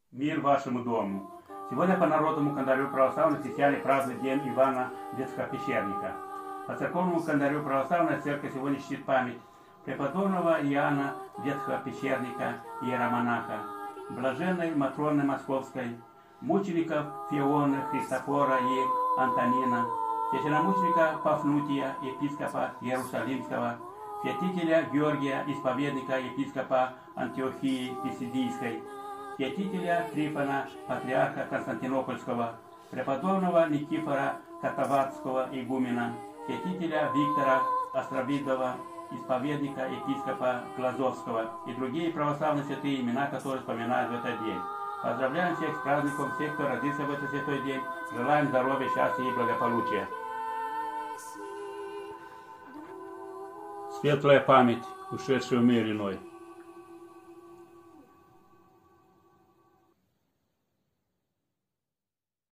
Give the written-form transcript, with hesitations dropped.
Мир вашему дому. Сегодня по народному календарю православных христиане празднуют день Ивана Ветхопещерника. По церковному календарю православная церковь сегодня чтит память преподобного Иоанна Ветхопещерника, иеромонаха, блаженной Матроны Московской, мучеников Феоны, Христофора и Антонина, священномученика Пафнутия, епископа Иерусалимского, святителя Георгия, исповедника, епископа Антиохии Писидийской, святителя Трифона, патриарха Константинопольского, преподобного Никифора Катаватского игумена, святителя Виктора Островидова, исповедника, епископа Глазовского и другие православные святые, имена которые вспоминают в этот день. Поздравляем всех с праздником, всех, кто родился в этот святой день. Желаем здоровья, счастья и благополучия. Светлая память ушедшего в мир иной.